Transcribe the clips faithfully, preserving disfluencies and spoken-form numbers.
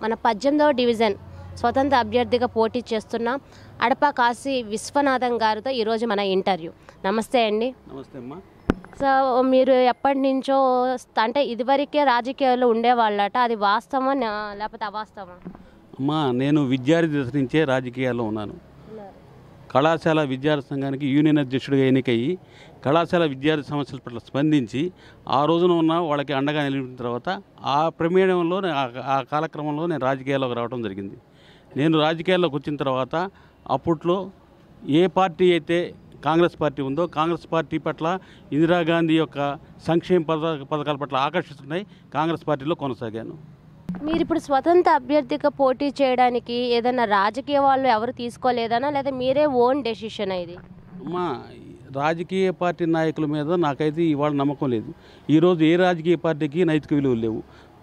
మన పద్దెనిమిదవ డివిజన్ స్వతంత్ర అభ్యర్థిగా పోటీ చేస్తున్న అడపా కాశీ విశ్వనాథం గారితో ఈరోజు మన ఇంటర్వ్యూ. నమస్తే అండి. నమస్తే అమ్మా. సో మీరు ఎప్పటి నుంచో అంటే ఇదివరకే రాజకీయాల్లో ఉండేవాళ్ళట, అది వాస్తవం లేకపోతే అవాస్తవం? అమ్మా, నేను విద్యార్థి దశ నుంచే రాజకీయాల్లో ఉన్నాను. కళాశాల విద్యార్థి సంఘానికి యూనియన్ అధ్యక్షుడిగా ఎన్నికయ్యి కళాశాల విద్యార్థి సమస్యల పట్ల స్పందించి ఆ రోజున ఉన్న వాళ్ళకి అండగా నిలిపిన తర్వాత ఆ ప్రమేయంలో ఆ కాలక్రమంలో నేను రాజకీయాల్లోకి రావడం జరిగింది. నేను రాజకీయాల్లోకి వచ్చిన తర్వాత అప్పట్లో ఏ పార్టీ అయితే కాంగ్రెస్ పార్టీ ఉందో కాంగ్రెస్ పార్టీ పట్ల ఇందిరాగాంధీ యొక్క సంక్షేమ పథ పథకాల పట్ల ఆకర్షిస్తున్నాయి, కాంగ్రెస్ పార్టీలో కొనసాగాను. మీరు ఇప్పుడు స్వతంత్ర అభ్యర్థిగా పోటీ చేయడానికి ఏదైనా రాజకీయ వాళ్ళు ఎవరు తీసుకోలేదనా, లేదా మీరే ఓన్ డెసిషన్? ఇది అమ్మా, రాజకీయ పార్టీ నాయకుల మీద నాకైతే ఇవాళ నమ్మకం లేదు. ఈరోజు ఏ రాజకీయ పార్టీకి నైతిక విలువలు లేవు.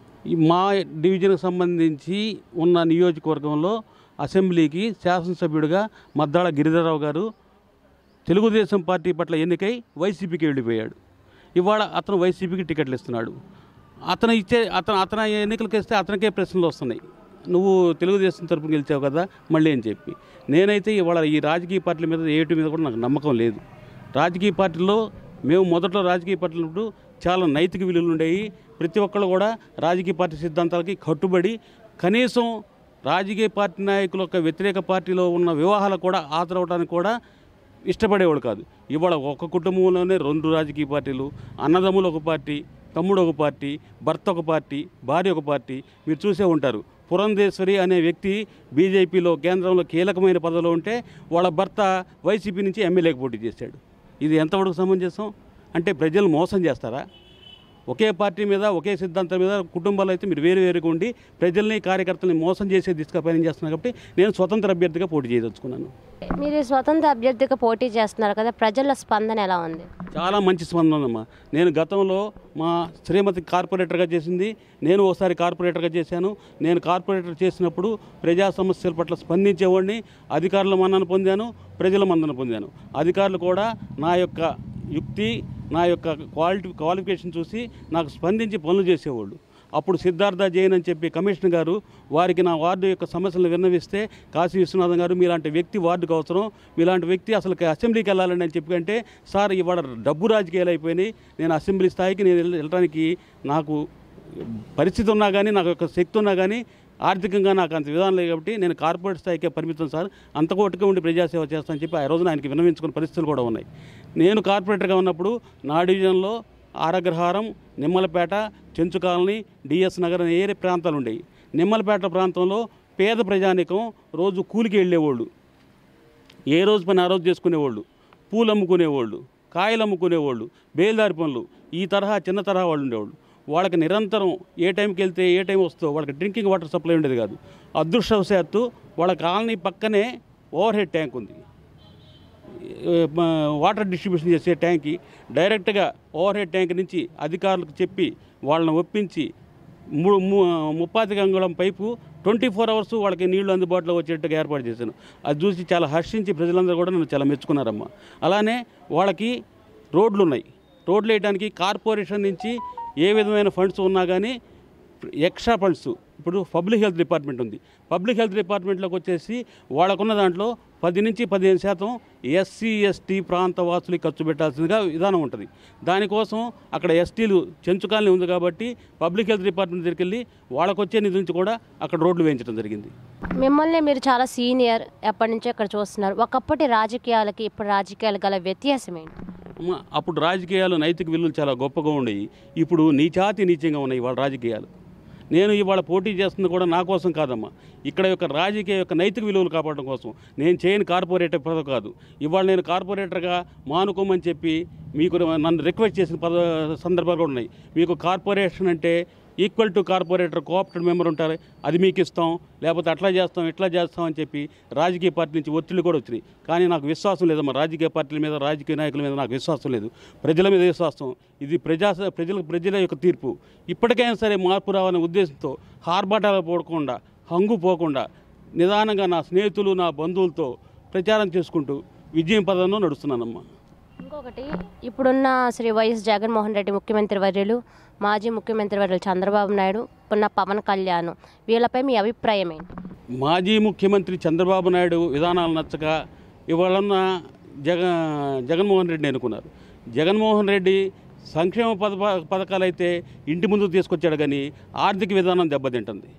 మా డివిజన్కి సంబంధించి ఉన్న నియోజకవర్గంలో అసెంబ్లీకి శాసనసభ్యుడిగా మద్దాళ గిరిధరరావు గారు తెలుగుదేశం పార్టీ పట్ల ఎన్నికై వైసీపీకి వెళ్ళిపోయాడు. ఇవాళ అతను వైసీపీకి టికెట్లు ఇస్తున్నాడు. అతను ఇచ్చే అతను అతను ఎన్నికలకు ఇస్తే అతనికే ప్రశ్నలు వస్తున్నాయి, నువ్వు తెలుగుదేశం తరపున గెలిచావు కదా మళ్ళీ అని చెప్పి. నేనైతే ఇవాళ ఈ రాజకీయ పార్టీల మీద ఏటి మీద కూడా నాకు నమ్మకం లేదు. రాజకీయ పార్టీల్లో మేము మొదట్లో రాజకీయ పార్టీలు చాలా నైతిక విలువలు ఉండేవి. ప్రతి ఒక్కళ్ళు కూడా రాజకీయ పార్టీ సిద్ధాంతాలకి కట్టుబడి కనీసం రాజకీయ పార్టీ నాయకుల యొక్క వ్యతిరేక పార్టీలో ఉన్న వివాహాలకు కూడా హాజరవడానికి కూడా ఇష్టపడేవాడు కాదు. ఇవాళ ఒక కుటుంబంలోనే రెండు రాజకీయ పార్టీలు, అన్నదమ్ములు ఒక పార్టీ, తమ్ముడు ఒక పార్టీ, భర్త ఒక పార్టీ, భార్య ఒక పార్టీ. మీరు చూసే ఉంటారు, పురంధేశ్వరి అనే వ్యక్తి బీజేపీలో కేంద్రంలో కీలకమైన పదవిలో ఉంటే వాళ్ళ భర్త వైసీపీ నుంచి ఎమ్మెల్యేకి పోటీ చేశాడు. ఇది ఎంతవరకు సమంజసం? అంటే ప్రజలు మోసం చేస్తారా? ఒకే పార్టీ మీద ఒకే సిద్ధాంతం మీద కుటుంబాలు అయితే మీరు వేరు వేరుగా ఉండి ప్రజల్ని కార్యకర్తల్ని మోసం చేసే దిశగా పని చేస్తున్నారు. కాబట్టి నేను స్వతంత్ర అభ్యర్థిగా పోటీ చేయదలుచుకున్నాను. మీరు స్వతంత్ర అభ్యర్థిగా పోటీ చేస్తున్నారు కదా, ప్రజల స్పందన ఎలా ఉంది? చాలా మంచి స్పందన ఉందమ్మా. నేను గతంలో మా శ్రీమతి కార్పొరేటర్గా చేసింది, నేను ఒకసారి కార్పొరేటర్గా చేశాను. నేను కార్పొరేటర్ చేసినప్పుడు ప్రజా సమస్యల పట్ల స్పందించేవాడిని, అధికారుల మన్నన పొందాను, ప్రజల మన్నన పొందాను. అధికారులు కూడా నా యొక్క యుక్తి, నా యొక్క క్వాలిటీ క్వాలిఫికేషన్ చూసి నాకు స్పందించి పనులు చేసేవాళ్ళు. అప్పుడు సిద్ధార్థ జైన్ అని చెప్పి కమిషనర్ గారు వారికి నా వార్డు యొక్క సమస్యలను విన్నవిస్తే, కాశీ విశ్వనాథం గారు మీలాంటి వ్యక్తి వార్డుకు అవసరం, మీలాంటి వ్యక్తి అసలు అసెంబ్లీకి వెళ్ళాలని అని చెప్పి అంటే, సార్ ఇవాళ డబ్బు రాజకీయాలు అయిపోయినాయి, నేను అసెంబ్లీ స్థాయికి నేను వెళ్ళడానికి నాకు పరిస్థితి ఉన్నా కానీ, నాకు యొక్క శక్తి ఉన్నా కానీ ఆర్థికంగా నాకు అంత విధానం లేదు కాబట్టి నేను కార్పొరేట్ స్థాయికే పరిమితం సార్, అంతకోటిగా ఉండి ప్రజాసేవ చేస్తానని చెప్పి ఆ రోజున ఆయనకి విన్నవించుకున్న పరిస్థితులు కూడా ఉన్నాయి. నేను కార్పొరేటర్గా ఉన్నప్పుడు నా డివిజన్లో ఆరగ్రహారం, నిమ్మలపేట, చెంచు కాలనీ, డిఎస్ నగర్ అనే ఏరే ప్రాంతాలు ఉండేవి. నిమ్మలపేట ప్రాంతంలో పేద ప్రజానికం రోజు కూలికి వెళ్ళేవాళ్ళు, ఏ రోజు పని ఆ రోజు చేసుకునేవాళ్ళు, పూలు అమ్ముకునేవాళ్ళు, కాయలు అమ్ముకునేవాళ్ళు, బేల్దారి పనులు, ఈ తరహా చిన్న తరహా వాళ్ళు ఉండేవాళ్ళు. వాళ్ళకి నిరంతరం ఏ టైంకి వెళ్తే ఏ టైం వస్తుందో వాళ్ళకి డ్రింకింగ్ వాటర్ సప్లై ఉండేది కాదు. అదృష్టవశాత్తు వాళ్ళ కాలనీ పక్కనే ఓవర్ హెడ్ ట్యాంక్ ఉంది. వాటర్ డిస్ట్రిబ్యూషన్ చేసే ట్యాంక్కి డైరెక్ట్గా ఓవర్ హెడ్ ట్యాంక్ నుంచి అధికారులకు చెప్పి వాళ్ళని ఒప్పించి ము ముప్పాతిక అంగుళం పైపు ట్వంటీ ఫోర్ అవర్స్ వాళ్ళకి నీళ్లు అందుబాటులో వచ్చేట్టుగా ఏర్పాటు చేశాను. అది చూసి చాలా హర్షించి ప్రజలందరూ కూడా నన్ను చాలా మెచ్చుకున్నారమ్మా. అలానే వాళ్ళకి రోడ్లు ఉన్నాయి. రోడ్లు వేయడానికి కార్పొరేషన్ నుంచి ఏ విధమైన ఫండ్స్ ఉన్నా కానీ ఎక్స్ట్రా ఫండ్స్ ఇప్పుడు పబ్లిక్ హెల్త్ డిపార్ట్మెంట్ ఉంది. పబ్లిక్ హెల్త్ డిపార్ట్మెంట్లోకి వచ్చేసి వాళ్ళకున్న దాంట్లో పది నుంచి పదిహేను శాతం ఎస్సీ ఎస్టీ ప్రాంత వాసులకి ఖర్చు పెట్టాల్సిందిగా విధానం ఉంటుంది. దానికోసం అక్కడ ఎస్టీలు చెంచుకాలని ఉంది కాబట్టి పబ్లిక్ హెల్త్ డిపార్ట్మెంట్ దగ్గరికి వెళ్ళి వాళ్ళకు వచ్చే నిధి నుంచి కూడా అక్కడ రోడ్లు వేయించడం జరిగింది. మిమ్మల్ని మీరు చాలా సీనియర్, ఎప్పటి నుంచో ఇక్కడ చూస్తున్నారు. ఒకప్పటి రాజకీయాలకి ఇప్పుడు రాజకీయాలకు గల వ్యత్యాసం ఏంటి? అప్పుడు రాజకీయాలు నైతిక విలువలు చాలా గొప్పగా ఉండేవి. ఇప్పుడు నీచాతి నీచంగా ఉన్నాయి వాళ్ళ రాజకీయాలు. నేను ఇవాళ పోటీ చేస్తుంది కూడా నా కోసం కాదమ్మా, ఇక్కడ యొక్క రాజకీయ యొక్క నైతిక విలువలు కాపాడడం కోసం. నేను చేయని కార్పొరేటర్ పదవి కాదు. ఇవాళ నేను కార్పొరేటర్గా మానుకోమని చెప్పి మీకు నన్ను రిక్వెస్ట్ చేసిన పద సందర్భాలు కూడా ఉన్నాయి. మీకు కార్పొరేషన్ అంటే equal to corporator cooperative member ఉంటారు, అది మీకు ఇస్తాం, లేకపోతే అట్లా చేస్తాం ఇట్లా చేస్తాం అని చెప్పి రాజకీయ పార్టీ నుంచి ఒత్తిళ్ళు కూడా వచ్చినాయి. కానీ నాకు విశ్వాసం లేదమ్మా, రాజకీయ పార్టీల మీద రాజకీయ నాయకుల మీద నాకు విశ్వాసం లేదు, ప్రజల మీద విశ్వాసం. ఇది ప్రజా ప్రజలకు ప్రజల యొక్క తీర్పు. ఇప్పటికైనా సరే మార్పు రావాలనే ఉద్దేశంతో హార్బాటాలు పోకుండా, హంగు పోకుండా నిదానంగా నా స్నేహితులు నా బంధువులతో ప్రచారం చేసుకుంటూ విజయం పదంలో నడుస్తున్నానమ్మా. ఇంకొకటి ఇప్పుడున్న శ్రీ వైఎస్ జగన్మోహన్ రెడ్డి ముఖ్యమంత్రి వర్యులు, మాజీ ముఖ్యమంత్రి వర్యులు చంద్రబాబు నాయుడు, ఉన్న పవన్ కళ్యాణ్, వీళ్ళపై మీ అభిప్రాయం ఏంటి? మాజీ ముఖ్యమంత్రి చంద్రబాబు నాయుడు విధానాలు నచ్చక ఇవాళన్న జగ జగన్మోహన్ రెడ్డిని ఎన్నుకున్నారు. జగన్మోహన్ రెడ్డి సంక్షేమ పథ పథకాలు అయితే ఇంటి ముందుకు తీసుకొచ్చాడు, కానీ ఆర్థిక విధానం దెబ్బతింటుంది.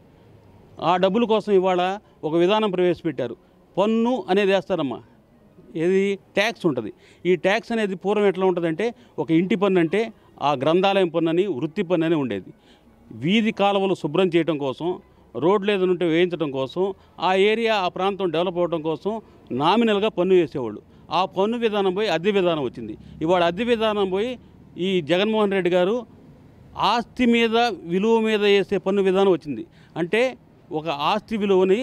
ఆ డబ్బుల కోసం ఇవాళ ఒక విధానం ప్రవేశపెట్టారు. పన్ను అనేది వేస్తారమ్మా, ఏది ట్యాక్స్ ఉంటుంది. ఈ ట్యాక్స్ అనేది పూర్వం ఎట్లా ఉంటుందంటే, ఒక ఇంటి పన్ను అంటే ఆ గ్రంథాలయం పన్ను అని, వృత్తి పన్ను అని ఉండేది. వీధి కాలువలు శుభ్రం చేయడం కోసం, రోడ్లు ఏదైనా ఉంటే వేయించడం కోసం, ఆ ఏరియా ఆ ప్రాంతం డెవలప్ అవ్వడం కోసం నామినల్గా పన్ను వేసేవాళ్ళు. ఆ పన్ను విధానం పోయి అద్దె విధానం వచ్చింది. ఇవాళ అద్దె విధానం పోయి ఈ జగన్మోహన్ రెడ్డి గారు ఆస్తి మీద విలువ మీద వేసే పన్ను విధానం వచ్చింది. అంటే ఒక ఆస్తి విలువని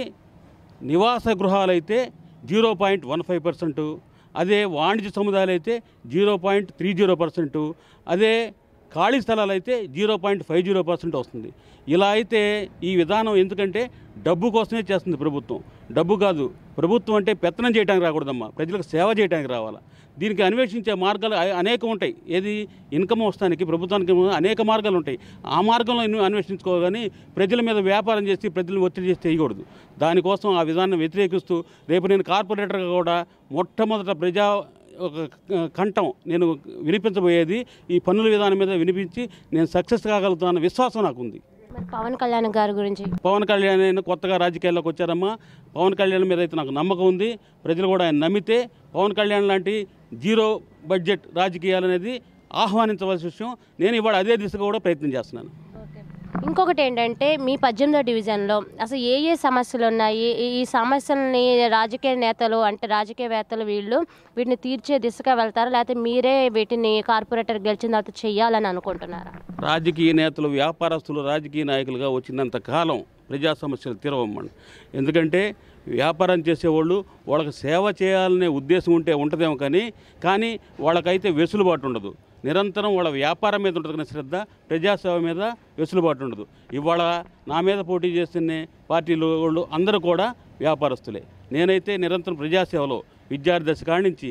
నివాస గృహాలైతే zero point one five percent, అదే వాణిజ్య సముదాయాలు అయితే zero point three zero percent, అదే ఖాళీ స్థలాలు అయితే zero point five zero percent వస్తుంది. ఇలా అయితే ఈ విధానం ఎందుకంటే డబ్బు కోసమే చేస్తుంది ప్రభుత్వం. డబ్బు కాదు, ప్రభుత్వం అంటే పెత్తనం చేయడానికి రాకూడదమ్మా, ప్రజలకు సేవ చేయడానికి రావాలా. దీనికి అన్వేషించే మార్గాలు అనేకం ఉంటాయి. ఏది ఇన్కమ్ వస్తానికి ప్రభుత్వానికి అనేక మార్గాలు ఉంటాయి. ఆ మార్గంలో అన్వేషించుకోగాని ప్రజల మీద వ్యాపారం చేసి ప్రజలను ఒత్తిడి చేసి చేయకూడదు. దానికోసం ఆ విధానం వ్యతిరేకిస్తూ రేపు నేను కార్పొరేటర్గా కూడా మొట్టమొదట ప్రజా ఒక కంఠం నేను వినిపించబోయేది ఈ పన్నుల విధానం మీద వినిపించి నేను సక్సెస్ కాగలుగుతానన్న విశ్వాసం నాకు ఉంది. పవన్ కళ్యాణ్ గారి గురించి, పవన్ కళ్యాణ్ ఆయన కొత్తగా రాజకీయాల్లోకి వచ్చారమ్మా. పవన్ కళ్యాణ్ మీద అయితే నాకు నమ్మకం ఉంది. ప్రజలు కూడా ఆయన నమ్మితే పవన్ కళ్యాణ్ లాంటి జీరో బడ్జెట్ రాజకీయాలు అనేది ఆహ్వానించవలసిన విషయం. నేను ఇవాళ అదే దిశగా కూడా ప్రయత్నం చేస్తున్నాను. ఇంకొకటి ఏంటంటే, మీ పద్దెనిమిదో డివిజన్లో అసలు ఏ ఏ సమస్యలు ఉన్నాయి? ఈ సమస్యలని రాజకీయ నేతలు అంటే రాజకీయవేత్తలు వీళ్ళు వీటిని తీర్చే దిశగా వెళ్తారా, లేకపోతే మీరే వీటిని కార్పొరేటర్ గెలిచిన తర్వాత చెయ్యాలని అనుకుంటున్నారా? రాజకీయ నేతలు, వ్యాపారస్తులు రాజకీయ నాయకులుగా వచ్చినంత కాలం ప్రజా సమస్యలు తీరవమ్మండి. ఎందుకంటే వ్యాపారం చేసేవాళ్ళు వాళ్ళకి సేవ చేయాలనే ఉద్దేశం ఉంటే ఉంటుందేమో, కానీ కానీ వాళ్ళకైతే వెసులుబాటు ఉండదు. నిరంతరం వాళ్ళ వ్యాపారం మీద ఉంటుంది కానీ శ్రద్ధ, ప్రజాసేవ మీద వెసులుబాటు ఉండదు. ఇవాళ నా మీద పోటీ చేస్తున్న పార్టీలు వాళ్ళు అందరూ కూడా వ్యాపారస్తులే. నేనైతే నిరంతరం ప్రజాసేవలో విద్యార్థి దశ కాడి నుంచి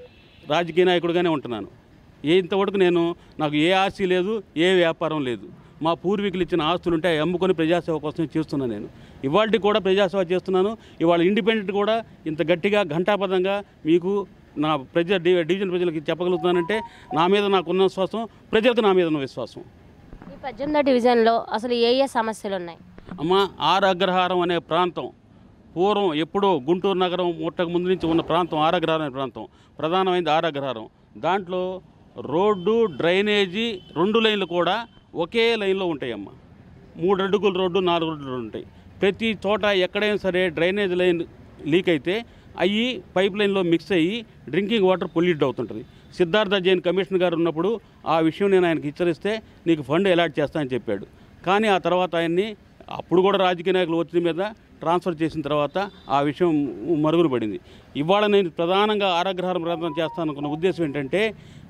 రాజకీయ నాయకుడిగానే ఉంటున్నాను. ఇంతవరకు నేను నాకు ఏ ఆస్తి లేదు, ఏ వ్యాపారం లేదు. మా పూర్వీకులు ఇచ్చిన ఆస్తులు ఉంటే అమ్ముకొని ప్రజాసేవ కోసం చేస్తున్నాను. నేను ఇవాళ కూడా ప్రజాసేవ చేస్తున్నాను. ఇవాళ ఇండిపెండెంట్ కూడా ఇంత గట్టిగా ఘంటాపదంగా మీకు నా ప్రజా డివిజన్ ప్రజలకి చెప్పగలుగుతున్నానంటే నా మీద నాకున్న విశ్వాసం, ప్రజలకు నా మీద ఉన్న విశ్వాసం. ఈ పద్దెనిమిదో డివిజన్లో అసలు ఏ ఏ సమస్యలు ఉన్నాయి? అమ్మ, ఆర్ అగ్రహారం అనే ప్రాంతం పూర్వం ఎప్పుడో గుంటూరు నగరం ముట్టక ముందు నుంచి ఉన్న ప్రాంతం ఆర్ అగ్రహారం అనే ప్రాంతం. ప్రధానమైనది ఆర్ అగ్రహారం. దాంట్లో రోడ్డు, డ్రైనేజీ రెండు లైన్లు కూడా ఒకే లైన్లో ఉంటాయమ్మ. మూడు అడుగుల రోడ్డు, నాలుగు అడుగులు ఉంటాయి. ప్రతి చోట ఎక్కడైనా సరే డ్రైనేజ్ లైన్ లీక్ అయితే అయ్యి పైప్ లైన్లో మిక్స్ అయ్యి డ్రింకింగ్ వాటర్ పొల్యూట్ అవుతుంటుంది. సిద్ధార్థ జైన్ కమిషనర్ గారు ఉన్నప్పుడు ఆ విషయం నేను ఆయనకి హెచ్చరిస్తే నీకు ఫండ్ అలాట్ చేస్తానని చెప్పాడు. కానీ ఆ తర్వాత ఆయన్ని అప్పుడు కూడా రాజకీయ నాయకులు ఒత్తిడి మీద ట్రాన్స్ఫర్ చేసిన తర్వాత ఆ విషయం మరుగున పడింది. ఇవాళ నేను ప్రధానంగా ఆరగ్రహారం ప్రాంతం చేస్తాను అనుకున్న ఉద్దేశం ఏంటంటే,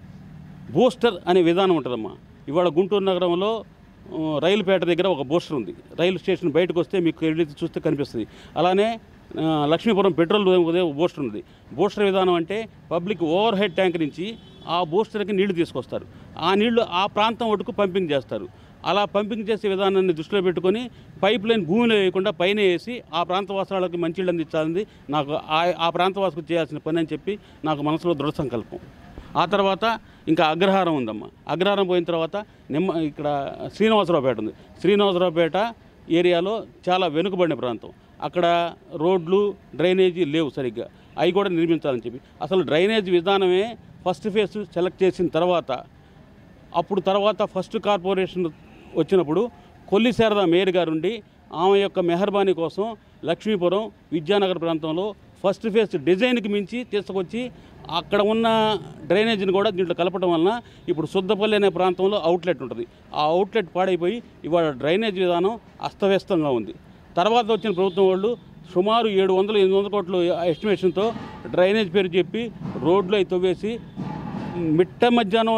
బూస్టర్ అనే విధానం ఉంటుందమ్మా. ఇవాళ గుంటూరు నగరంలో రైలుపేట దగ్గర ఒక బూస్టర్ ఉంది. రైలు స్టేషన్ బయటకు వస్తే మీకు వెళ్ళి చూస్తే కనిపిస్తుంది. అలానే లక్ష్మీపురం పెట్రోల్ బూస్టర్ ఉంది. బూస్టర్ విధానం అంటే పబ్లిక్ ఓవర్ హెడ్ ట్యాంక్ నుంచి ఆ బూస్టర్కి నీళ్లు తీసుకొస్తారు. ఆ నీళ్లు ఆ ప్రాంతం వరకు పంపింగ్ చేస్తారు. అలా పంపింగ్ చేసే విధానాన్ని దృష్టిలో పెట్టుకొని పైప్ లైన్ భూమిలో వేయకుండా పైన వేసి ఆ ప్రాంతవాసాలకు మంచిళ్ళు అందించాలని నాకు ఆ ప్రాంతవాసుకు చేయాల్సిన పని అని చెప్పి నాకు మనసులో దృఢ సంకల్పం. ఆ తర్వాత ఇంకా అగ్రహారం ఉందమ్మా. అగ్రహారం పోయిన తర్వాత నిమ్మ ఇక్కడ శ్రీనివాసరావుపేట ఉంది. శ్రీనివాసరావుపేట ఏరియాలో చాలా వెనుకబడిన ప్రాంతం. అక్కడ రోడ్లు, డ్రైనేజీ లేవు సరిగ్గా. అవి కూడా నిర్మించాలని చెప్పి అసలు డ్రైనేజ్ విధానమే ఫస్ట్ ఫేజ్ సెలెక్ట్ చేసిన తర్వాత, అప్పుడు తర్వాత ఫస్ట్ కార్పొరేషన్ వచ్చినప్పుడు కొల్లి శారద మేయర్ గారు ఉండి ఆమె యొక్క మెహర్బానీ కోసం లక్ష్మీపురం, విద్యానగర్ ప్రాంతంలో ఫస్ట్ ఫేజ్ డిజైన్కి మించి తీసుకొచ్చి అక్కడ ఉన్న డ్రైనేజీని కూడా దీంట్లో కలపడం వలన ఇప్పుడు శుద్ధపల్లి అనే ప్రాంతంలో అవుట్లెట్ ఉంటుంది. ఆ అవుట్లెట్ పాడైపోయి ఇవాళ డ్రైనేజ్ విధానం అస్తవ్యస్తంగా ఉంది. తర్వాత వచ్చిన ప్రభుత్వం వాళ్ళు సుమారు ఏడు వందలు ఎనిమిది వందల కోట్లు ఎస్టిమేషన్తో డ్రైనేజ్ పేరు చెప్పి రోడ్లు అవి తవ్వేసి మిట్ట మధ్యాహ్నం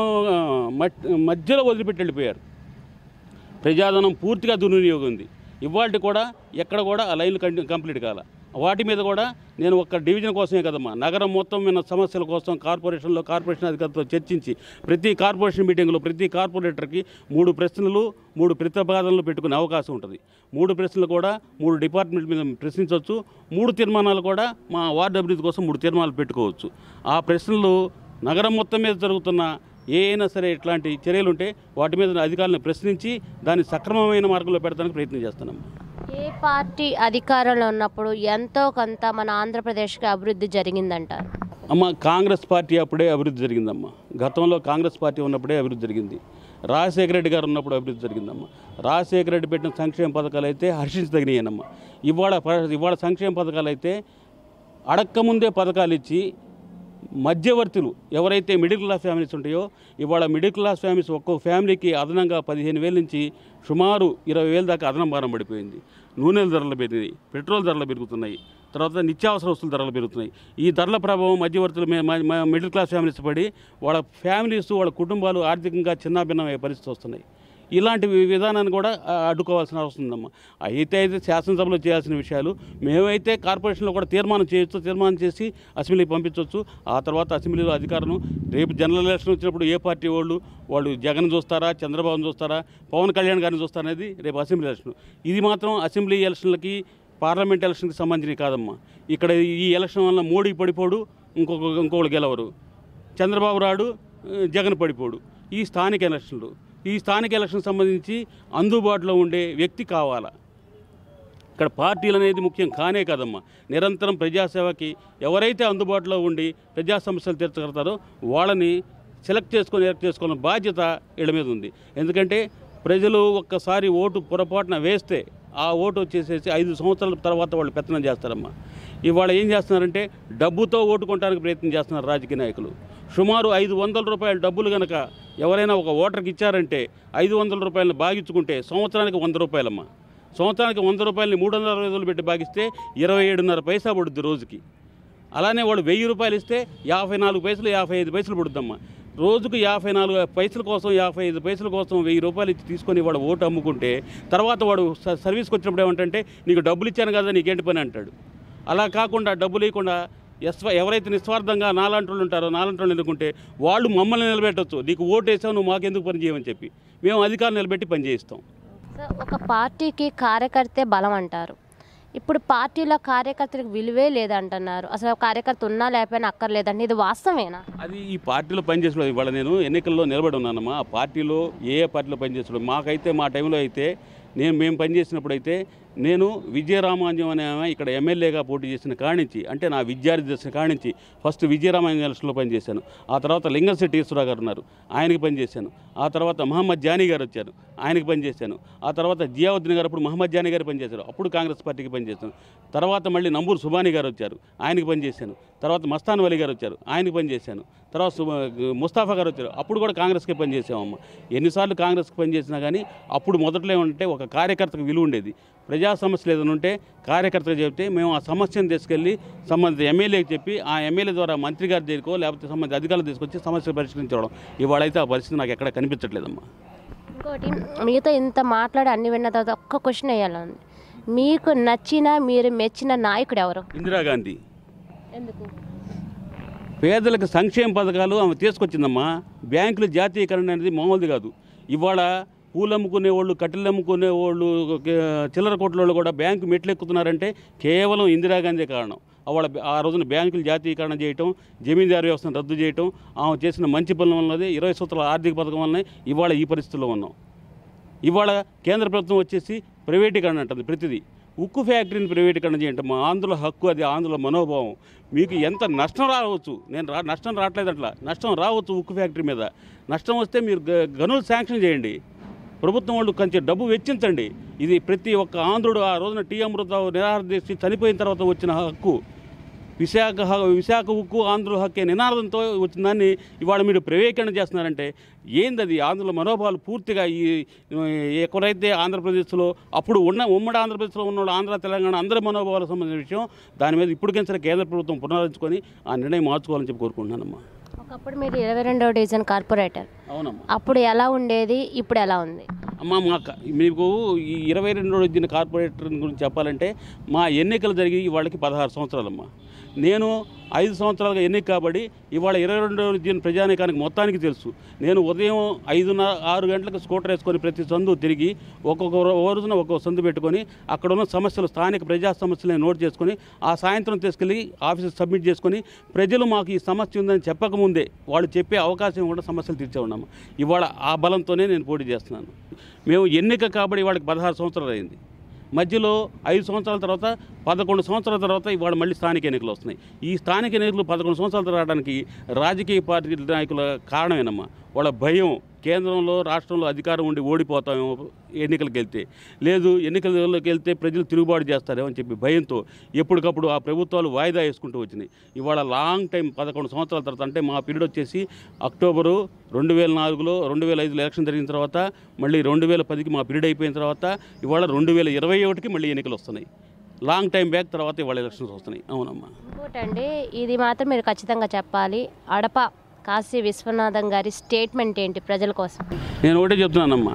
మధ్యలో వదిలిపెట్టి వెళ్ళిపోయారు. ప్రజాధనం పూర్తిగా దుర్వినియోగం ఉంది. ఇవాళ కూడా ఎక్కడ కూడా ఆ లైన్లు కంప్లీట్ కాల. వాటి మీద కూడా నేను ఒక్క డివిజన్ కోసమే కదమ్మా, నగరం మొత్తం మీద సమస్యల కోసం కార్పొరేషన్లో కార్పొరేషన్ అధికారులతో చర్చించి ప్రతి కార్పొరేషన్ మీటింగ్లో ప్రతి కార్పొరేటర్కి మూడు ప్రశ్నలు మూడు ప్రతిపాదనలు పెట్టుకునే అవకాశం ఉంటుంది. మూడు ప్రశ్నలు కూడా మూడు డిపార్ట్మెంట్ మీద ప్రశ్నించవచ్చు. మూడు తీర్మానాలు కూడా మా వార్డు అభివృద్ధి కోసం మూడు తీర్మానాలు పెట్టుకోవచ్చు. ఆ ప్రశ్నలు నగరం మొత్తం మీద జరుగుతున్న ఏ అయినా సరే ఇట్లాంటి చర్యలు ఉంటే వాటి మీద అధికారులను ప్రశ్నించి దాన్ని సక్రమమైన మార్గంలో పెడతానికి ప్రయత్నం చేస్తున్నాం. ఏ పార్టీ అధికారంలో ఉన్నప్పుడు ఎంతో కొంత మన ఆంధ్రప్రదేశ్కి అభివృద్ధి జరిగిందంటారు? అమ్మ, కాంగ్రెస్ పార్టీ అప్పుడే అభివృద్ధి జరిగిందమ్మా. గతంలో కాంగ్రెస్ పార్టీ ఉన్నప్పుడే అభివృద్ధి జరిగింది. రాజశేఖర రెడ్డి గారు ఉన్నప్పుడు అభివృద్ధి జరిగిందమ్మా. రాజశేఖర రెడ్డి పెట్టిన సంక్షేమ పథకాలు అయితే హర్షించదగినాయనమ్మా. ఇవాళ ఇవాళ సంక్షేమ పథకాలు అయితే అడక్కముందే పథకాలు ఇచ్చి మధ్యవర్తులు ఎవరైతే మిడిల్ క్లాస్ ఫ్యామిలీస్ ఉంటాయో ఇవాళ మిడిల్ క్లాస్ ఫ్యామిలీస్ ఒక్కొక్క ఫ్యామిలీకి అదనంగా పదిహేను వేల నుంచి సుమారు ఇరవై వేల దాకా అదనం భారం పడిపోయింది. నూనెల ధరలు పెరిగినాయి, పెట్రోల్ ధరలు పెరుగుతున్నాయి, తర్వాత నిత్యావసర వస్తువుల ధరలు పెరుగుతున్నాయి. ఈ ధరల ప్రభావం మధ్యవర్తుల మిడిల్ క్లాస్ ఫ్యామిలీస్ పడి వాళ్ళ ఫ్యామిలీస్ వాళ్ళ కుటుంబాలు ఆర్థికంగా చిన్నాభిన్నమయ్యే పరిస్థితి వస్తున్నాయి. ఇలాంటి విధానాన్ని కూడా అడ్డుకోవాల్సిన అవసరం ఉందమ్మా. అయితే అయితే శాసనసభలో చేయాల్సిన విషయాలు మేమైతే కార్పొరేషన్లో కూడా తీర్మానం చేయొచ్చు, తీర్మానం చేసి అసెంబ్లీకి పంపించవచ్చు. ఆ తర్వాత అసెంబ్లీలో అధికారులు రేపు జనరల్ ఎలక్షన్ వచ్చినప్పుడు ఏ పార్టీ వాళ్ళు వాళ్ళు జగన్ చూస్తారా, చంద్రబాబును చూస్తారా, పవన్ కళ్యాణ్ గారిని చూస్తారా అనేది రేపు అసెంబ్లీ ఎలక్షన్. ఇది మాత్రం అసెంబ్లీ ఎలక్షన్లకి పార్లమెంట్ ఎలక్షన్కి సంబంధించినవి కాదమ్మా. ఇక్కడ ఈ ఎలక్షన్ వల్ల మోడీ పడిపోడు, ఇంకొక ఇంకొకరు గెలవరు, చంద్రబాబు రాడు, జగన్ పడిపోడు. ఈ స్థానిక ఎలక్షన్లు ఈ స్థానిక ఎలక్షన్ సంబంధించి అందుబాటులో ఉండే వ్యక్తి కావాలా. ఇక్కడ పార్టీలు అనేది ముఖ్యం కానే కాదమ్మా. నిరంతరం ప్రజాసేవకి ఎవరైతే అందుబాటులో ఉండి ప్రజా సమస్యలు తీర్చగలుగుతారో వాళ్ళని సెలెక్ట్ చేసుకొని ఎలక్ట్ చేసుకోవాలని బాధ్యత వీళ్ళ మీద ఉంది. ఎందుకంటే ప్రజలు ఒక్కసారి ఓటు పొరపాటున వేస్తే ఆ ఓటు వచ్చేసేసి ఐదు సంవత్సరాల తర్వాత వాళ్ళు పెత్తనం చేస్తారమ్మా. ఇవాళ ఏం చేస్తున్నారంటే డబ్బుతో ఓటు కొనడానికి ప్రయత్నం చేస్తున్నారు రాజకీయ నాయకులు. సుమారు ఐదు వందల రూపాయల డబ్బులు కనుక ఎవరైనా ఒక ఓటర్కి ఇచ్చారంటే ఐదు వందల రూపాయలను బాగించుకుంటే సంవత్సరానికి వంద రూపాయలమ్మా. సంవత్సరానికి వంద రూపాయలని మూడు వందల అరవై రోజులు పెట్టి బాగిస్తే ఇరవై ఏడున్నర పైసా పడుద్ది రోజుకి. అలానే వాడు వెయ్యి రూపాయలు ఇస్తే యాభై నాలుగు పైసలు యాభై ఐదు పైసలు పడుద్దమ్మా. రోజుకు యాభై నాలుగు పైసల కోసం యాభై ఐదు పైసల కోసం వెయ్యి రూపాయలు ఇచ్చి తీసుకొని వాడు ఓటు అమ్ముకుంటే తర్వాత వాడు సర్వీస్కి వచ్చినప్పుడు ఏమంటే నీకు డబ్బులు ఇచ్చాను కదా నీకేంటి పని అంటాడు. అలా కాకుండా డబ్బులు ఇవ్వకుండా ఎస్ ఎవరైతే నిస్వార్థంగా నాలాంటి వాళ్ళు ఉంటారో నాలాంటి వాళ్ళు ఎన్నుకుంటే వాళ్ళు మమ్మల్ని నిలబెట్టవచ్చు. నీకు ఓటు వేసావు నువ్వు మాకెందుకు పని చేయమని చెప్పి మేము అధికారులు నిలబెట్టి పని చేయిస్తాం. ఒక పార్టీకి కార్యకర్తే బలం అంటారు. ఇప్పుడు పార్టీలో కార్యకర్తలకు విలువే లేదంటున్నారు. అసలు కార్యకర్త ఉన్నా లేకపోయినా అక్కర్లేదండి, ఇది వాస్తవేనా? అది ఈ పార్టీలో పనిచేసడం ఇవాళ నేను ఎన్నికల్లో నిలబడి ఉన్నానమ్మా. ఆ పార్టీలో ఏ పార్టీలో పనిచేసడం మాకైతే మా టైంలో అయితే నేను మేము పనిచేసినప్పుడు అయితే నేను విజయరామాంజం అనే ఆమె ఇక్కడ ఎమ్మెల్యేగా పోటీ చేసిన కానించి అంటే నా విద్యార్థి దశ కానించి ఫస్ట్ విజయరామాంజం ఎలక్షన్లో పనిచేశాను. ఆ తర్వాత లింగశెట్టి ఈశ్వరరావు గారు ఉన్నారు, ఆయనకి పనిచేశాను. ఆ తర్వాత మహమ్మద్ జానీ గారు వచ్చారు, ఆయనకి పనిచేశాను. ఆ తర్వాత జియావుద్దీన్ గారు అప్పుడు మహమ్మద్ జానీ గారు పనిచేశారు, అప్పుడు కాంగ్రెస్ పార్టీకి పనిచేశాను. తర్వాత మళ్ళీ నంబూరు సుబానీ గారు వచ్చారు, ఆయనకి పనిచేశాను. తర్వాత మస్తాన్ వలీ గారు వచ్చారు, ఆయనకి పనిచేశాను. తర్వాత ముస్తాఫా గారు వచ్చారు, అప్పుడు కూడా కాంగ్రెస్కే పనిచేసామమ్మ. ఎన్నిసార్లు కాంగ్రెస్కి పనిచేసినా కానీ అప్పుడు మొదట్లో ఏమంటే ఒక కార్యకర్తకు విలువ ఉండేది. ప్రజా సమస్యలు ఏదైనా ఉంటే కార్యకర్తలు చెప్తే మేము ఆ సమస్యను తీసుకెళ్ళి సంబంధిత ఎమ్మెల్యేకి చెప్పి ఆ ఎమ్మెల్యే ద్వారా మంత్రి గారి దగ్గరకో లేకపోతే సంబంధిత అధికారులు తీసుకొచ్చి సమస్యలు పరిష్కరించడం. ఇవాళైతే ఆ పరిస్థితి నాకు ఎక్కడ కనిపించట్లేదమ్మా. ఇంకోటి మీతో ఇంత మాట్లాడి అన్ని విన్న తర్వాత ఒక్క క్వశ్చన్ వేయాలండి. మీకు నచ్చిన మీరు మెచ్చిన నాయకుడు ఎవరు? ఇందిరాగాంధీ. ఎందుకు? పేదలకు సంక్షేమ పథకాలు ఆమె తీసుకొచ్చిందమ్మా. బ్యాంకుల జాతీయకరణ అనేది మామూలుది కాదు. ఇవాళ పూలు అమ్ముకునే వాళ్ళు, కట్టెలు అమ్ముకునే వాళ్ళు, చిల్లర కొట్ల వాళ్ళు కూడా బ్యాంకు మెట్లు ఎక్కుతున్నారంటే కేవలం ఇందిరాగాంధీ కారణం. వాళ్ళ ఆ రోజున బ్యాంకులు జాతీయకరణ చేయటం, జమీందారు వ్యవస్థను రద్దు చేయటం, ఆమె చేసిన మంచి పనుల వల్లనే ఇరవై సూత్రాల ఆర్థిక పథకం వల్లనే ఇవాళ ఈ పరిస్థితుల్లో ఉన్నాం. ఇవాళ కేంద్ర ప్రభుత్వం వచ్చేసి ప్రైవేటీకరణ అంటుంది ప్రతిదీ. ఉక్కు ఫ్యాక్టరీని ప్రైవేటీకరణ చేయటం మా ఆంధ్రుల హక్కు, అది ఆంధ్రుల మనోభావం. మీకు ఎంత నష్టం రావచ్చు, నేను రా నష్టం రావట్లేదు అట్లా, నష్టం రావచ్చు ఉక్కు ఫ్యాక్టరీ మీద. నష్టం వస్తే మీరు గనులు శాంక్షన్ చేయండి, ప్రభుత్వం వాళ్ళు కొంచెం డబ్బు వెచ్చించండి. ఇది ప్రతి ఒక్క ఆంధ్రుడు ఆ రోజున టీ అమృతరావు నిరాహార దీక్ష చనిపోయిన తర్వాత వచ్చిన హక్కు. విశాఖ విశాఖ ఉక్కు ఆంధ్రుల హక్కే నినాదంతో వచ్చిన దాన్ని ఇవాళ మీరు ప్రైవేటీకరణ చేస్తున్నారంటే ఏంది అది? ఆంధ్రుల మనోభావాలు పూర్తిగా ఈ ఎక్కడైతే ఆంధ్రప్రదేశ్లో అప్పుడు ఉన్న ఉమ్మడి ఆంధ్రప్రదేశ్లో ఉన్న ఆంధ్ర తెలంగాణ అందరి మనోభావాలకు సంబంధించిన విషయం. దాని మీద ఇప్పటికైనా కేంద్ర ప్రభుత్వం పునరుద్ధరించుకొని ఆ నిర్ణయం మార్చుకోవాలని చెప్పి కోరుకుంటున్నానమ్మా. ఒక ఒకప్పుడు మీరు ఇరవై రెండవ డివిజన్ కార్పొరేటర్. అవునమ్మా. అప్పుడు ఎలా ఉండేది, ఇప్పుడు ఎలా ఉంది? అమ్మ మా మీకు ఈ ఇరవై రెండవ డివిజన్ కార్పొరేటర్ గురించి చెప్పాలంటే మా ఎన్నికలు జరిగి వాళ్ళకి పదహారు సంవత్సరాలమ్మా. నేను ఐదు సంవత్సరాలుగా ఎన్నిక కాబట్టి ఇవాళ ఇరవై రెండవ డివిజన్ ప్రజానీకానికి మొత్తానికి తెలుసు. నేను ఉదయం ఐదున్నర ఆరు గంటలకు స్కూటర్ వేసుకొని ప్రతి సందు తిరిగి ఒక్కొక్క రోజున ఒక్కొక్క సందు పెట్టుకొని అక్కడ ఉన్న సమస్యలు, స్థానిక ప్రజా సమస్యలను నోట్ చేసుకొని ఆ సాయంత్రం తీసుకెళ్ళి ఆఫీసు సబ్మిట్ చేసుకొని ప్రజలు మాకు ఈ సమస్య ఉందని చెప్పకముందే వాళ్ళు చెప్పే అవకాశం కూడా సమస్యలు తీర్చే ఉన్నాము. ఇవాళ ఆ బలంతోనే నేను పోటీ చేస్తున్నాను. మేము ఎన్నిక కాబట్టి వాళ్ళకి పదహారు సంవత్సరాలు అయింది. మధ్యలో ఐదు సంవత్సరాల తర్వాత పదకొండు సంవత్సరాల తర్వాత ఇవాళ మళ్ళీ స్థానిక ఎన్నికలు వస్తున్నాయి. ఈ స్థానిక ఎన్నికలు పదకొండు సంవత్సరాలు రావడానికి రాజకీయ పార్టీ నాయకుల కారణమేనమ్మా. వాళ్ళ భయం, కేంద్రంలో రాష్ట్రంలో అధికారం ఉండి ఓడిపోతామేమో ఎన్నికలకు వెళ్తే, లేదు ఎన్నికలలోకి వెళ్తే ప్రజలు తిరుగుబాటు చేస్తారేమో అని చెప్పి భయంతో ఎప్పటికప్పుడు ఆ ప్రభుత్వాలు వాయిదా వేసుకుంటూ వచ్చినాయి. ఇవాళ లాంగ్ టైం పదకొండు సంవత్సరాల తర్వాత, అంటే మా పీరియడ్ వచ్చేసి అక్టోబరు రెండు వేల నాలుగులో రెండు వేల ఐదులో ఎలక్షన్ జరిగిన తర్వాత మళ్ళీ రెండు వేల పదికి మా పీరియడ్ అయిపోయిన తర్వాత ఇవాళ రెండు వేల ఇరవై ఒకటికి మళ్ళీ ఎన్నికలు వస్తున్నాయి. లాంగ్ టైం బ్యాక్ తర్వాత ఇవాళ ఎలక్షన్స్ వస్తున్నాయి. అవునమ్మా. ఇంకోటండి, ఇది మాత్రం మీరు ఖచ్చితంగా చెప్పాలి, అడప కాశీ విశ్వనాథం గారి స్టేట్మెంట్ ఏంటి ప్రజల కోసం? నేను ఒకటే చెప్తున్నానమ్మా,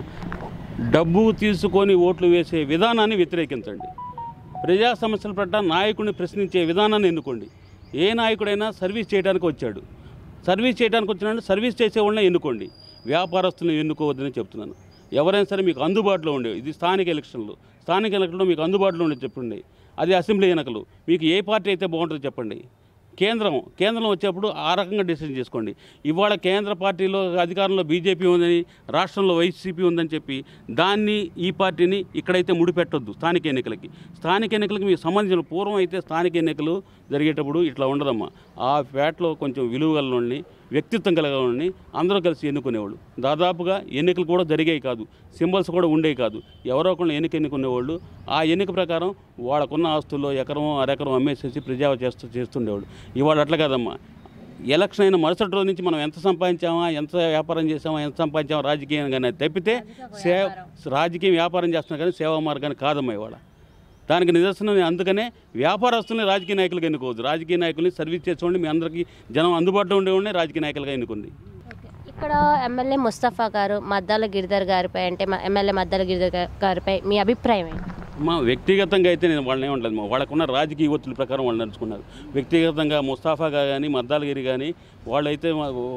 డబ్బు తీసుకొని ఓట్లు వేసే విధానాన్ని వ్యతిరేకించండి. ప్రజా సమస్యల పట్ల నాయకుడిని ప్రశ్నించే విధానాన్ని ఎన్నుకోండి. ఏ నాయకుడైనా సర్వీస్ చేయడానికి వచ్చాడు, సర్వీస్ చేయడానికి వచ్చినాడు, సర్వీస్ చేసేవాళ్ళని ఎన్నుకోండి. వ్యాపారస్తులను ఎన్నుకోవద్దని చెప్తున్నాను. ఎవరైనా సరే మీకు అందుబాటులో ఉండేవి, ఇది స్థానిక ఎలక్షన్లు, స్థానిక ఎన్నికల్లో మీకు అందుబాటులో ఉండే చెప్పండి. అది అసెంబ్లీ ఎన్నికలు, మీకు ఏ పార్టీ అయితే బాగుంటుందో చెప్పండి. కేంద్రం కేంద్రం వచ్చేప్పుడు ఆ రకంగా డిసిషన్ చేసుకోండి. ఇవాళ కేంద్ర పార్టీలో అధికారంలో బీజేపీ ఉందని, రాష్ట్రంలో వైసీపీ ఉందని చెప్పి దాన్ని ఈ పార్టీని ఇక్కడైతే ముడిపెట్టొద్దు. స్థానిక ఎన్నికలకి స్థానిక ఎన్నికలకి మీకు సంబంధించిన పూర్వం అయితే స్థానిక ఎన్నికలు జరిగేటప్పుడు ఇట్లా ఉండదమ్మా. ఆ పేటలో కొంచెం విలువ గలవాడిని, వ్యక్తిత్వం కలగవాడిని అందరూ కలిసి ఎన్నుకునేవాళ్ళు. దాదాపుగా ఎన్నికలు కూడా జరిగేవి కాదు, సింబల్స్ కూడా ఉండేవి కాదు. ఎవరో ఒకళ్ళు ఎన్నిక ఎన్నుకునేవాళ్ళు. ఆ ఎన్నిక ప్రకారం వాళ్ళకున్న ఆస్తుల్లో ఎకరం అరెకరం అమ్మేసేసి ప్రజావ చేస్తూ చేస్తుండేవాళ్ళు. ఇవాళ అట్లా కాదమ్మా. ఎలక్షన్ అయిన మరుసటి రోజు నుంచి మనం ఎంత సంపాదించామా, ఎంత వ్యాపారం చేసామా, ఎంత సంపాదించామా రాజకీయం కానీ తప్పితే సేవ రాజకీయం వ్యాపారం చేస్తున్నా కానీ సేవా మార్గాన్ని కాదమ్మా ఇవాళ. దానికి నిదర్శనం అందుకనే వ్యాపారస్తుల్ని రాజకీయ నాయకులుగా ఎన్నుకోవద్దు. రాజకీయ నాయకుల్ని సర్వీస్ చేసేవాడిని, మీ అందరికీ జనం అందుబాటులో ఉండేవాడిని రాజకీయ నాయకులుగా ఎన్నుకుంది. ఇక్కడ ఎమ్మెల్యే ముస్తఫా గారు మద్దాల గిరిధర్ గారిపై, అంటే ఎమ్మెల్యే మద్దాల గిరిధర్ గారిపై మీ అభిప్రాయం ఏంటి? మా వ్యక్తిగతంగా అయితే నేను వాళ్ళని ఏమంటలేదు, మా వాళ్ళకున్న రాజకీయ ఒత్తిడి ప్రకారం వాళ్ళు నడుచుకున్నారు. వ్యక్తిగతంగా ముస్తాఫా కానీ మద్దాలగిరి కానీ వాళ్ళైతే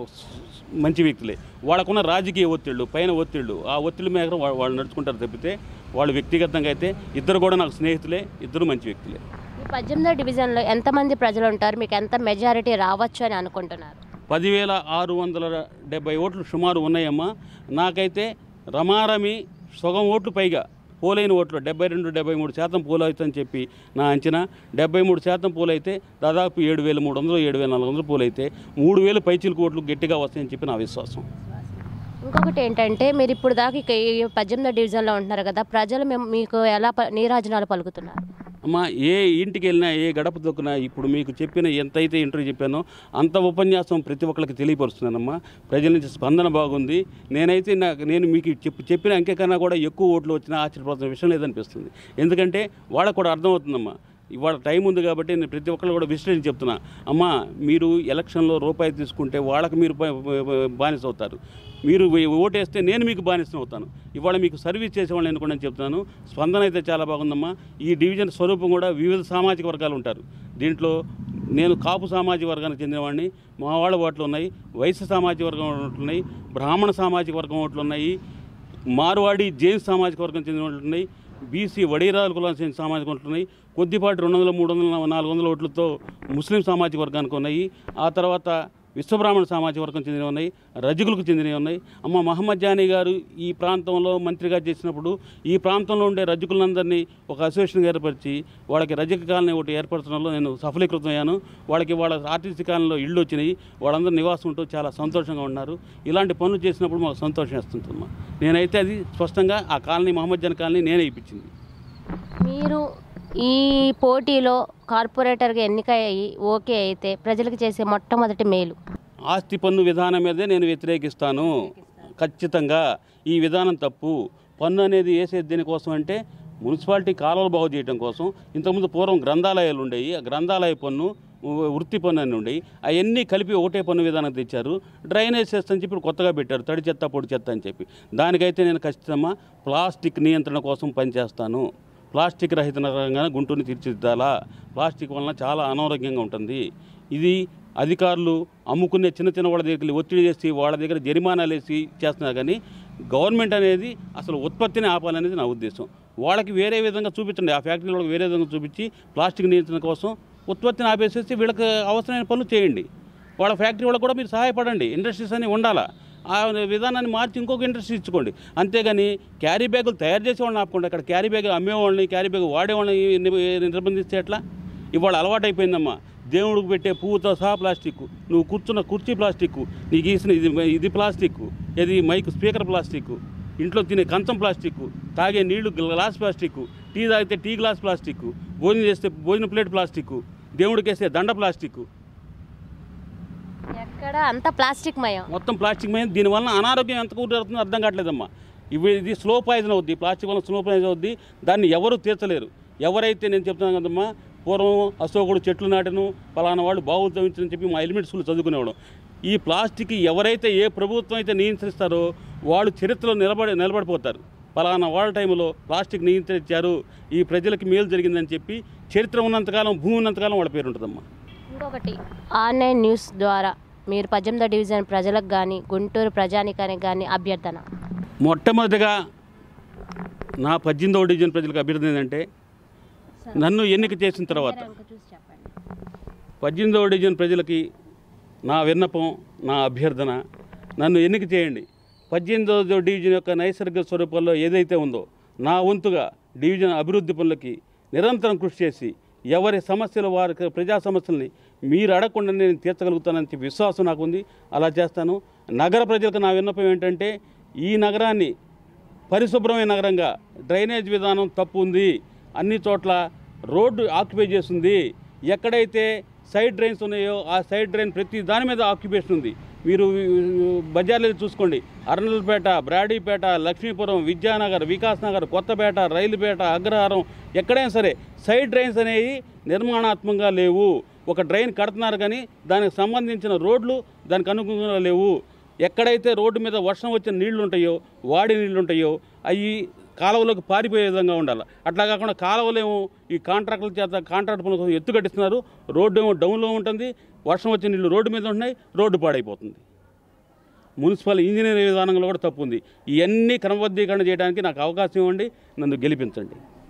మంచి వ్యక్తులే. వాళ్ళకున్న రాజకీయ ఒత్తిళ్ళు, పైన ఒత్తిళ్ళు, ఆ ఒత్తిడి మేరకు వాళ్ళు నడుచుకుంటారు తప్పితే వాళ్ళు వ్యక్తిగతంగా అయితే ఇద్దరు కూడా నాకు స్నేహితులే, ఇద్దరు మంచి వ్యక్తులే. ఈ పద్దెనిమిదో డివిజన్లో ఎంతమంది ప్రజలు ఉంటారు, మీకు ఎంత మెజారిటీ రావచ్చు అని అనుకుంటున్నారు? పదివేల ఆరు వందల డెబ్బై ఓట్లు సుమారు ఉన్నాయమ్మా. నాకైతే రమారమి సగం ఓట్లు పైగా పోలైన ఓట్లు డెబ్బై రెండు డెబ్బై మూడు శాతం పోలు అవుతుందని చెప్పి నా అంచనా. డెబ్బై మూడు శాతం పోలైతే దాదాపు ఏడు వేల మూడు వందలు ఏడు వేల నాలుగు వందలు పోలైతే మూడు వేలు పైచిలకు ఓట్లు గట్టిగా వస్తాయని చెప్పి నా విశ్వాసం. ఇంకొకటి ఏంటంటే, మీరు ఇప్పుడు దాకా ఇక ఈ పద్దెనిమిదో డివిజన్లో ఉంటున్నారు కదా, ప్రజలు మేము మీకు ఎలా నీరాజనాలు పలుకుతున్నారు? అమ్మ, ఏ ఇంటికి వెళ్ళినా ఏ గడప దొక్కినా ఇప్పుడు మీకు చెప్పిన ఎంతైతే ఇంటర్వ్యూ చెప్పానో అంత ఉపన్యాసం ప్రతి ఒక్కరికి తెలియపరుస్తున్నానమ్మా. ప్రజల నుంచి స్పందన బాగుంది. నేనైతే నాకు నేను మీకు చెప్పి చెప్పిన అంకె కన్నా కూడా ఎక్కువ ఓట్లు వచ్చినా ఆశ్చర్యపోతున్న విషయం లేదనిపిస్తుంది. ఎందుకంటే వాళ్ళకు కూడా అర్థమవుతుందమ్మా. ఇవాళ టైం ఉంది కాబట్టి నేను ప్రతి ఒక్కరు కూడా విశ్లేషణ చెప్తున్నా. అమ్మ, మీరు ఎలక్షన్లో రూపాయి తీసుకుంటే వాళ్ళకి మీరు బానిస అవుతారు, మీరు ఓటేస్తే నేను మీకు బానిస అవుతాను. ఇవాళ మీకు సర్వీస్ చేసేవాళ్ళని అనుకోండి అని చెప్తున్నాను. స్పందన అయితే చాలా బాగుందమ్మా. ఈ డివిజన్ స్వరూపం కూడా వివిధ సామాజిక వర్గాలు ఉంటారు దీంట్లో. నేను కాపు సామాజిక వర్గానికి చెందినవాడిని, మా వాళ్ళ ఓట్లు ఉన్నాయి. వైశ్య సామాజిక వర్గం ఓట్లు ఉన్నాయి, బ్రాహ్మణ సామాజిక వర్గం ఓట్లు ఉన్నాయి, మార్వాడి జైన్ సామాజిక వర్గం చెందిన ఓట్లు ఉన్నాయి, బీసీ వడీరాల కులానికి చెందిన సామాజిక ఓట్లు ఉన్నాయి. కొద్దిపాటి రెండు వందల మూడు వందల నాలుగు వందల ఓట్లతో ముస్లిం సామాజిక వర్గానికి ఉన్నాయి. ఆ తర్వాత విశ్వబ్రాహ్మణ సామాజిక వర్గం చెందినవి ఉన్నాయి, రజకులకు చెందినవి ఉన్నాయి. అమ్మ మహమ్మద్ జానీ గారు ఈ ప్రాంతంలో మంత్రిగా చేసినప్పుడు ఈ ప్రాంతంలో ఉండే రజకులందరినీ ఒక అసోసియేషన్ ఏర్పరిచి వాళ్ళకి రజక కాలనీ ఒకటి ఏర్పరచడంలో నేను సఫలీకృతం అయ్యాను. వాళ్ళకి వాళ్ళ ఆర్టీసీ కాలనీలో ఇళ్ళు వచ్చినాయి, వాళ్ళందరూ నివాసం ఉంటూ చాలా సంతోషంగా ఉన్నారు. ఇలాంటి పనులు చేసినప్పుడు మాకు సంతోషం వేస్తుందమ్మా. నేనైతే అది స్పష్టంగా ఆ కాలనీ మహమ్మద్ జానీ కాలనీ నేనే ఇప్పించింది. మీరు ఈ పోటీలో కార్పొరేటర్గా ఎన్నికయ్యి ఓకే అయితే ప్రజలకు చేసే మొట్టమొదటి మేలు? ఆస్తి పన్ను విధానం మీదే నేను వ్యతిరేకిస్తాను ఖచ్చితంగా. ఈ విధానం తప్పు. పన్ను అనేది వేసేది దేనికోసం అంటే మున్సిపాలిటీ కాలువలు బాగు చేయడం కోసం. ఇంతకుముందు పూర్వం గ్రంథాలయాలు ఉండేవి, ఆ గ్రంథాలయ పన్ను వృత్తి పన్ను అని ఉండి అవన్నీ కలిపి ఒకటే పన్ను విధానం తెచ్చారు. డ్రైనేజ్ సెస్ అని చెప్పి కొత్తగా పెట్టారు, తడి చెత్త పొడి చెత్త అని చెప్పి. దానికైతే నేను ఖచ్చితంగా ప్లాస్టిక్ నియంత్రణ కోసం పనిచేస్తాను. ప్లాస్టిక్ రహిత నగరంగా గుంటూరుని తీర్చిదిద్దాలా. ప్లాస్టిక్ వలన చాలా అనారోగ్యంగా ఉంటుంది. ఇది అధికారులు అమ్ముకునే చిన్న చిన్న వాళ్ళ దగ్గరికి ఒత్తిడి చేసి వాళ్ళ దగ్గర జరిమానాలు వేసి చేస్తున్నారు. కానీ గవర్నమెంట్ అనేది అసలు ఉత్పత్తిని ఆపాలనేది నా ఉద్దేశం. వాళ్ళకి వేరే విధంగా చూపించండి, ఆ ఫ్యాక్టరీ వాళ్ళకి వేరే విధంగా చూపించి ప్లాస్టిక్ నియంత్రణ కోసం ఉత్పత్తిని ఆపేసేసి వీళ్ళకి అవసరమైన పనులు చేయండి. వాళ్ళ ఫ్యాక్టరీ వాళ్ళకి కూడా మీరు సహాయపడండి. ఇండస్ట్రీస్ అని ఉండాలా, ఆ విధానాన్ని మార్చి ఇంకొక ఇండస్ట్రీ ఇచ్చుకోండి. అంతేగాని క్యారీ బ్యాగులు తయారు చేసే వాళ్ళని ఆపకుండా అక్కడ క్యారీ బ్యాగులు అమ్మేవాళ్ళని, క్యారీ బ్యాగ్ వాడేవాళ్ళని నిర్బంధిస్తే ఎట్లా? ఇవాళ అలవాటు అయిపోయిందమ్మా. దేవుడికి పెట్టే పువ్వుతో సహా ప్లాస్టిక్, నువ్వు కూర్చున్న కుర్చీ ప్లాస్టిక్, నీకు గీసిన ఇది ఇది ప్లాస్టిక్, ఇది మైక్ స్పీకర్ ప్లాస్టిక్, ఇంట్లో తినే కంచం ప్లాస్టిక్, తాగే నీళ్లు గ్లాస్ ప్లాస్టిక్, టీ తాగితే టీ గ్లాస్ ప్లాస్టిక్, భోజనం చేస్తే భోజన ప్లేట్ ప్లాస్టిక్, దేవుడికి వేస్తే దండ ప్లాస్టిక్, ఎక్కడ అంతా ప్లాస్టిక్ మయం, మొత్తం ప్లాస్టిక్ మయం. దీనివల్ల అనారోగ్యం ఎంత కూడుతుందో అర్థం కావట్లేదమ్మా. ఇవి ఇది స్లో పాయిజన్ అవుద్ది, ప్లాస్టిక్ వల్ల స్లో పాయిజన్ అవుద్ది. దాన్ని ఎవరు తీర్చలేరు. ఎవరైతే నేను చెప్తున్నాను కదమ్మా, పూర్వం అశోకుడు చెట్లు నాటను, పలానా వాళ్ళు బావులు తవ్వించని చెప్పి మా ఎలిమెంట్ స్కూల్ చదువుకునేవాడు. ఈ ప్లాస్టిక్ ఎవరైతే ఏ ప్రభుత్వం అయితే నియంత్రిస్తారో వాళ్ళు చరిత్రలో నిలబడి నిలబడిపోతారు. పలానా వాళ్ళ టైంలో ప్లాస్టిక్ నియంత్రించారు, ఈ ప్రజలకి మేలు జరిగిందని చెప్పి చరిత్ర ఉన్నంతకాలం, భూమి ఉన్నంతకాలం వాళ్ళ పేరు ఉంటుందమ్మా. ఇంకొకటి, ఆన్లైన్ న్యూస్ ద్వారా మీరు పద్దెనిమిదో డివిజన్ ప్రజలకు కానీ గుంటూరు ప్రజానికానికి కానీ అభ్యర్థన. మొట్టమొదటిగా నా పద్దెనిమిదవ డివిజన్ ప్రజలకు అభ్యర్థన ఏంటంటే, నన్ను ఎన్నిక చేసిన తర్వాత పద్దెనిమిదవ డివిజన్ ప్రజలకి నా విన్నపం, నా అభ్యర్థన, నన్ను ఎన్నిక చేయండి. పద్దెనిమిదవ డివిజన్ యొక్క నైసర్గిక స్వరూపంలో ఏదైతే ఉందో నా వంతుగా డివిజన్ అభివృద్ధి పనులకి నిరంతరం కృషి చేసి ఎవరి సమస్యలు, వారి ప్రజా సమస్యల్ని మీరు అడగకుండా నేను తీర్చగలుగుతానని చెప్పి విశ్వాసం నాకు ఉంది. అలా చేస్తాను. నగర ప్రజలకు నా విన్నపం ఏంటంటే, ఈ నగరాన్ని పరిశుభ్రమైన నగరంగా, డ్రైనేజ్ విధానం తప్పు ఉంది, అన్ని చోట్ల రోడ్డు ఆక్యుపై చేస్తుంది. ఎక్కడైతే సైడ్ డ్రైన్స్ ఉన్నాయో ఆ సైడ్ డ్రైన్ ప్రతి దాని మీద ఆక్యుపేషన్ ఉంది. మీరు బజార్లో చూసుకోండి, అర్నల్పేట, బ్రాడీపేట, లక్ష్మీపురం, విద్యానగర్, వికాస్ నగర్, కొత్తపేట, రైలుపేట, అగ్రహారం, ఎక్కడైనా సరే సైడ్ డ్రైన్స్ అనేవి నిర్మాణాత్మకంగా లేవు. ఒక డ్రైన్ కడుతున్నారు కానీ దానికి సంబంధించిన రోడ్లు దానికి అనుగుణంగా లేవు. ఎక్కడైతే రోడ్డు మీద వర్షం వచ్చిన నీళ్లు ఉంటాయో, వాడి నీళ్లు ఉంటాయో, అవి కాలువలోకి పారిపోయే విధంగా ఉండాలి. అట్లా కాకుండా కాలువలేమో ఈ కాంట్రాక్టుల చేత కాంట్రాక్ట్ పనుల కోసం ఎత్తుకట్టిస్తున్నారు. రోడ్డు ఏమో డౌన్లో ఉంటుంది, వర్షం వచ్చిన నీళ్ళు రోడ్డు మీద ఉంటున్నాయి, రోడ్డు పాడైపోతుంది. మున్సిపల్ ఇంజనీరింగ్ విధానంలో కూడా తప్పు ఉంది. ఇవన్నీ క్రమబద్ధీకరణ చేయడానికి నాకు అవకాశం ఇవ్వండి, నన్ను గెలిపించండి.